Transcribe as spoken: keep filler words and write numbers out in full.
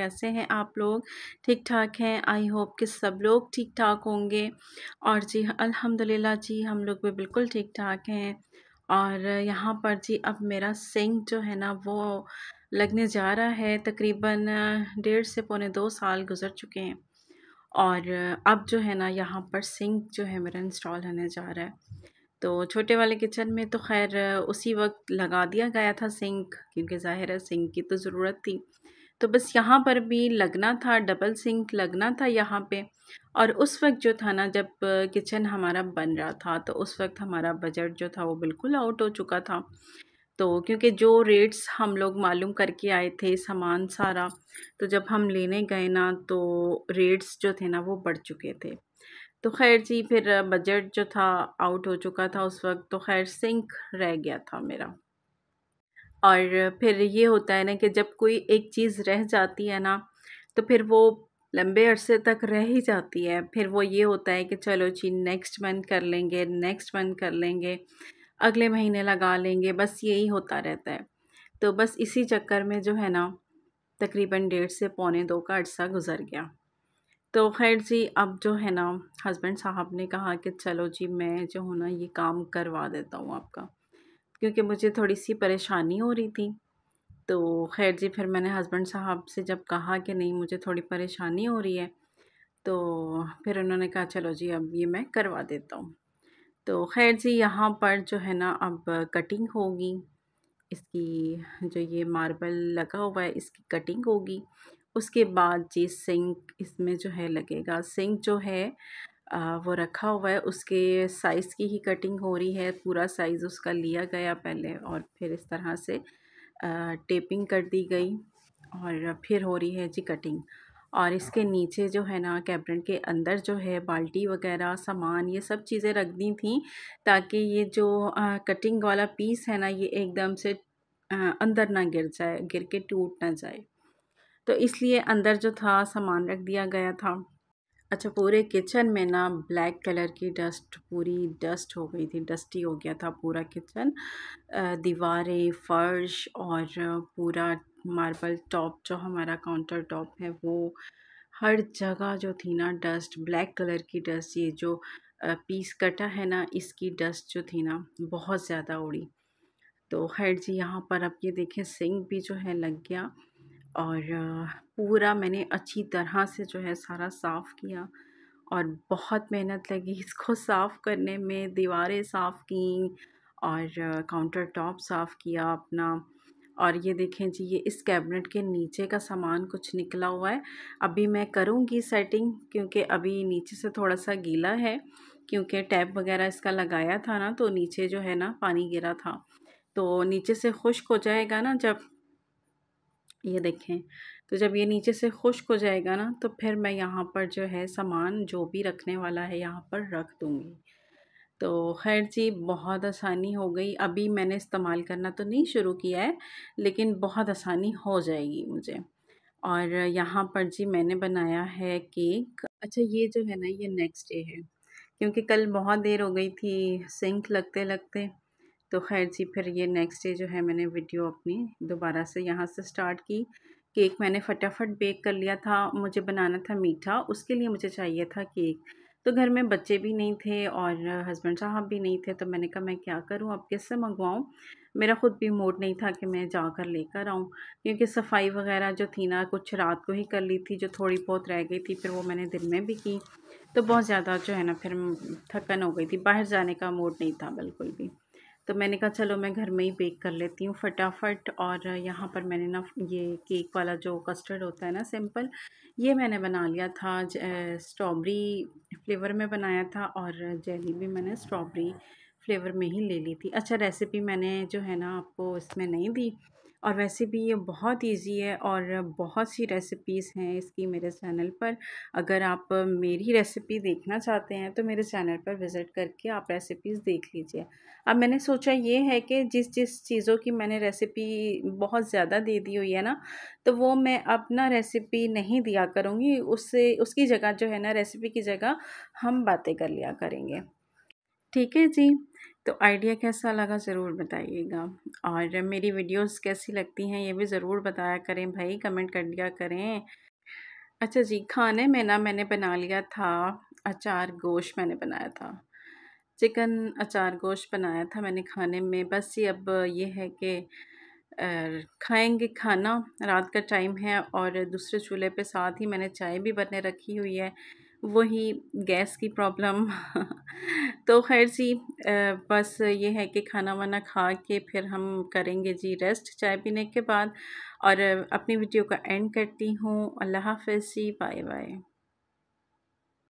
कैसे हैं आप लोग? ठीक-ठाक हैं? आई होप कि सब लोग ठीक-ठाक होंगे। और जी अल्हम्दुलिल्लाह जी हम लोग भी बिल्कुल ठीक-ठाक हैं। और यहाँ पर जी अब मेरा सिंक जो है ना वो लगने जा रहा है, तकरीबन डेढ़ से पौने दो साल गुज़र चुके हैं। और अब जो है ना यहाँ पर सिंक जो है मेरा इंस्टॉल होने जा रहा है। तो छोटे वाले किचन में तो ख़ैर उसी वक़्त लगा दिया गया था सिंक, क्योंकि ज़ाहिर है सिंक की तो ज़रूरत थी। तो बस यहाँ पर भी लगना था, डबल सिंक लगना था यहाँ पे। और उस वक़्त जो था ना जब किचन हमारा बन रहा था तो उस वक़्त हमारा बजट जो था वो बिल्कुल आउट हो चुका था। तो क्योंकि जो रेट्स हम लोग मालूम करके आए थे सामान सारा, तो जब हम लेने गए ना तो रेट्स जो थे ना वो बढ़ चुके थे। तो ख़ैर जी फिर बजट जो था आउट हो चुका था उस वक़्त, तो ख़ैर सिंक रह गया था मेरा। और फिर ये होता है ना कि जब कोई एक चीज़ रह जाती है ना, तो फिर वो लंबे अरसे तक रह ही जाती है। फिर वो ये होता है कि चलो जी नेक्स्ट मंथ कर लेंगे, नेक्स्ट मंथ कर लेंगे, अगले महीने लगा लेंगे, बस यही होता रहता है। तो बस इसी चक्कर में जो है ना तकरीबन डेढ़ से पौने दो का अरसा गुज़र गया। तो ख़ैर जी अब जो है ना हस्बैंड साहब ने कहा कि चलो जी मैं जो हूँ ना ये काम करवा देता हूँ आपका, क्योंकि मुझे थोड़ी-सी परेशानी हो रही थी। तो ख़ैर जी फिर मैंने हस्बैंड साहब से जब कहा कि नहीं मुझे थोड़ी परेशानी हो रही है, तो फिर उन्होंने कहा चलो जी अब ये मैं करवा देता हूँ। तो ख़ैर जी यहाँ पर जो है ना अब कटिंग होगी, इसकी जो ये मार्बल लगा हुआ है इसकी कटिंग होगी। उसके बाद जी सिंक इसमें जो है लगेगा। सिंक जो है अ, वो रखा हुआ है, उसके साइज़ की ही कटिंग हो रही है। पूरा साइज़ उसका लिया गया पहले और फिर इस तरह से अ, टेपिंग कर दी गई और फिर हो रही है जी कटिंग। और इसके नीचे जो है ना कैबिनेट के अंदर जो है बाल्टी वग़ैरह सामान ये सब चीज़ें रख दी थी, ताकि ये जो अ, कटिंग वाला पीस है ना ये एकदम से अ, अंदर ना गिर जाए, गिर के टूट ना जाए। तो इसलिए अंदर जो था सामान रख दिया गया था। अच्छा पूरे किचन में ना ब्लैक कलर की डस्ट, पूरी डस्ट हो गई थी, डस्टी हो गया था पूरा किचन। अ, दीवारें, फ़र्श और पूरा मार्बल टॉप जो हमारा काउंटर टॉप है वो हर जगह जो थी ना डस्ट, ब्लैक कलर की डस्ट। ये जो अ, पीस कटा है ना इसकी डस्ट जो थी ना बहुत ज़्यादा उड़ी। तो ख़ैर जी यहाँ पर अब ये देखें सिंक भी जो है लग गया और अ, पूरा मैंने अच्छी तरह से जो है सारा साफ़ किया और बहुत मेहनत लगी इसको साफ़ करने में। दीवारें साफ़ की और काउंटर टॉप साफ़ किया अपना। और ये देखें जी ये इस कैबिनेट के नीचे का सामान कुछ निकला हुआ है। अभी मैं करूँगी सेटिंग, क्योंकि अभी नीचे से थोड़ा सा गीला है, क्योंकि टैप वगैरह इसका लगाया था ना तो नीचे जो है ना पानी गिरा था। तो नीचे से खुश्क हो जाएगा ना जब, ये देखें, तो जब ये नीचे से खुश्क हो जाएगा ना तो फिर मैं यहाँ पर जो है सामान जो भी रखने वाला है यहाँ पर रख दूँगी। तो ख़ैर जी बहुत आसानी हो गई। अभी मैंने इस्तेमाल करना तो नहीं शुरू किया है, लेकिन बहुत आसानी हो जाएगी मुझे। और यहाँ पर जी मैंने बनाया है केक। अच्छा ये जो है ना ये नेक्स्ट डे है, क्योंकि कल बहुत देर हो गई थी सिंक लगते-लगते। तो ख़ैर जी फिर ये नेक्स्ट डे जो है मैंने वीडियो अपनी दोबारा से यहाँ से स्टार्ट की। केक मैंने फटाफट बेक कर लिया था। मुझे बनाना था मीठा, उसके लिए मुझे चाहिए था केक। तो घर में बच्चे भी नहीं थे और हस्बैंड साहब भी नहीं थे, तो मैंने कहा मैं क्या करूँ, अब किससे मंगवाऊँ? मेरा खुद भी मूड नहीं था कि मैं जाकर लेकर आऊँ, क्योंकि सफाई वगैरह जो थी ना कुछ रात को ही कर ली थी, जो थोड़ी बहुत रह गई थी फिर वो मैंने दिन में भी की। तो बहुत ज़्यादा जो है ना फिर थकन हो गई थी, बाहर जाने का मूड नहीं था बिल्कुल भी। तो मैंने कहा चलो मैं घर में ही बेक कर लेती हूँ फटाफट। और यहाँ पर मैंने ना ये केक वाला जो कस्टर्ड होता है ना सिंपल, ये मैंने बना लिया था। स्ट्रॉबेरी फ्लेवर में बनाया था और जेली भी मैंने स्ट्रॉबेरी फ्लेवर में ही ले ली थी। अच्छा रेसिपी मैंने जो है ना आपको इसमें नहीं दी, और वैसे भी ये बहुत इजी है और बहुत सी रेसिपीज़ हैं इसकी मेरे चैनल पर। अगर आप मेरी रेसिपी देखना चाहते हैं तो मेरे चैनल पर विज़िट करके आप रेसिपीज़ देख लीजिए। अब मैंने सोचा ये है कि जिस जिस चीज़ों की मैंने रेसिपी बहुत ज़्यादा दे दी हुई है ना, तो वो मैं अब ना रेसिपी नहीं दिया करूँगी, उससे उसकी जगह जो है ना रेसिपी की जगह हम बातें कर लिया करेंगे। ठीक है जी। तो आइडिया कैसा लगा ज़रूर बताइएगा, और मेरी वीडियोस कैसी लगती हैं ये भी ज़रूर बताया करें भाई, कमेंट कर दिया करें। अच्छा जी, खाने में ना मैंने बना लिया था अचार गोश्त मैंने बनाया था। चिकन अचार गोश्त बनाया था मैंने खाने में। बस ये अब ये है कि अ, खाएँगे खाना, रात का टाइम है और दूसरे चूल्हे पे साथ ही मैंने चाय भी बने रखी हुई है। वही गैस की प्रॉब्लम तो ख़ैर जी, अ, बस ये है कि खाना-वाना खा के फिर हम करेंगे जी रेस्ट चाय पीने के बाद, और अपनी वीडियो का एंड करती हूँ। अल्लाह हाफ़िज़ जी, बाय-बाय।